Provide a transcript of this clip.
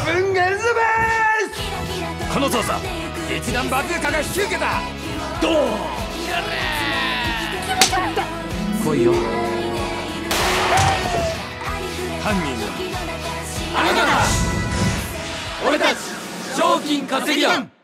分エリザベス。 この捜査、一弾バズーカが引き受けた。ドーン。来いよ。犯人はあなただ。俺たち賞金稼ぎ団。